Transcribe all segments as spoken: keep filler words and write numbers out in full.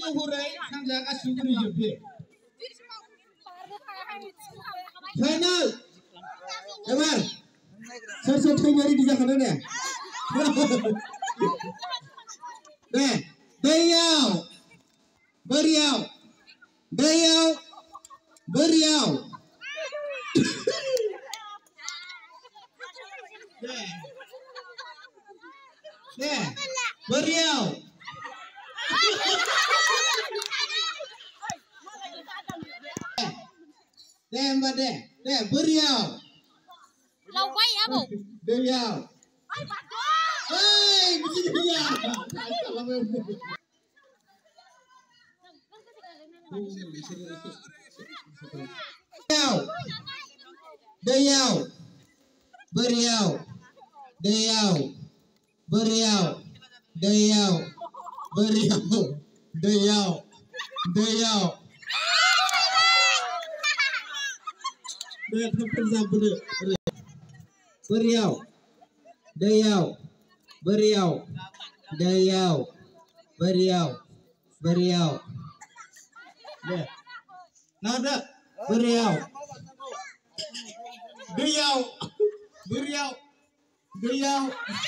hurai samjak asuguri jobe. Final. Emang. Sosok kembali di Jakarta deh. Deh, Dayau, Beriau, Dayau, Beriau. Deh, deh, Beriau. Deh, mbak deh, deh, Beriau. Lâu quá vậy bố. Beriau. Hei, begini dia. Dayau, Beriau, Dayau, Beriau, Dayau, Beriau, Dayau, Dayau. Dayau kerja bener. Beriau, Dayau, Beriau, Dayau, Beriau, Beriau. Deh, nada, Beriau, Dayau, Beriau, Dayau.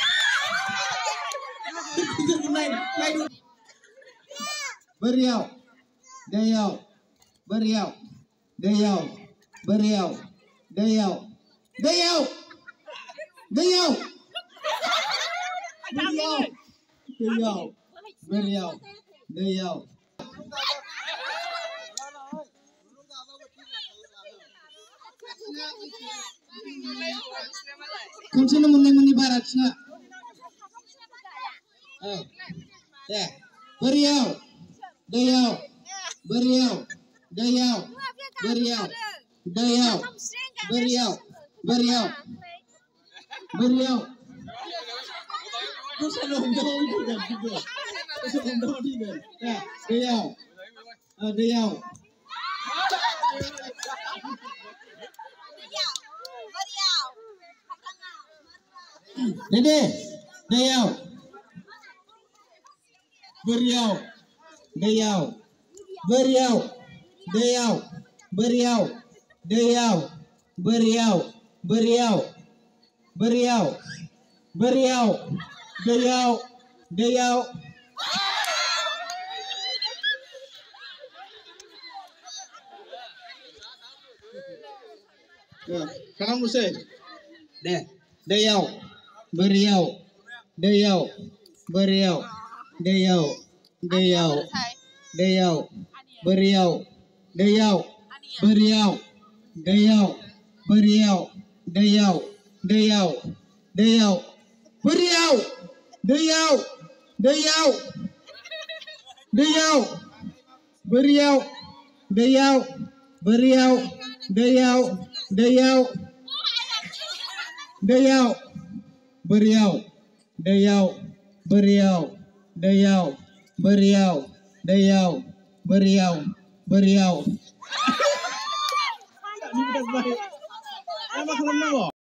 Beriau, Dayau, Beriau, Dayau, Beriau, Dayau, Dayau. Dayau, Dayau, Dayau, Beriau, Dayau. Kuncinya muni-muni barat sih. Oh, ya, Beriau, Dayau, Beriau, Dayau, Beriau, Dayau, Beriau, Beriau. Beriau. Terus ada undang juga juga. Terus ada undang juga. Ya, Dayau. Ah, Dayau. Dede, Dayau. Beriau. Dayau. Beriau. Dayau. Beriau. Dayau. Beriau. Beriau. Beriau, Beriau, Dayau, Dayau. Sekarang musik. Deh, Dayau, Beriau, Dayau, Beriau, Dayau, Dayau, Dayau, Beriau, Dayau, Beriau, Dayau, Beriau, Dayau. Dayau, Dayau, Beriau, Dayau, Dayau, Dayau, Beriau, Dayau, Beriau, Dayau, Dayau, Dayau, Beriau, Dayau, Beriau, Dayau, Beriau, Dayau, Beriau, Beriau.